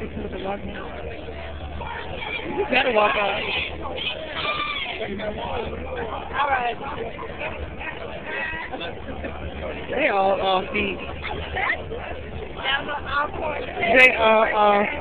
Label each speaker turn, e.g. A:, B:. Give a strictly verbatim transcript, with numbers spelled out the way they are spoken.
A: You better walk out.
B: Alright.
A: They all off feet.
B: Down the awkward.
A: They are off.